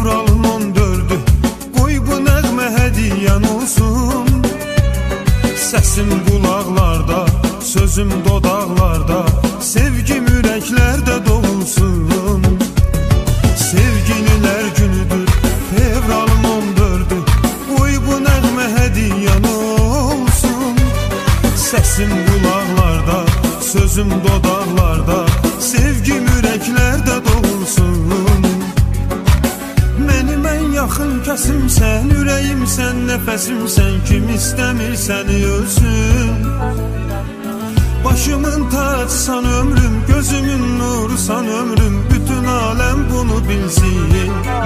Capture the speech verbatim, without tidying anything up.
fevralın on dördü, qoy bu nəğmə hədiyyən olsun. Səsim qulaqlarda, sözüm dodaqlarda, sevgim ürəklərdə dolsun. Sevgililər günüdür, fevralın on dördü, qoy bu nəğmə hədiyyən olsun. Səsim qulaqlarda, sözüm dodaqlarda, sevgim ürəklərdə dolsun. Mənim ən yaxın kəsimsən, ürəyimsən, nəfəsimsən, kim istəmir səni ölsün. Başımın tacsan ömrüm, gözümün nursan ömrüm, bütün aləm bunu bilsin.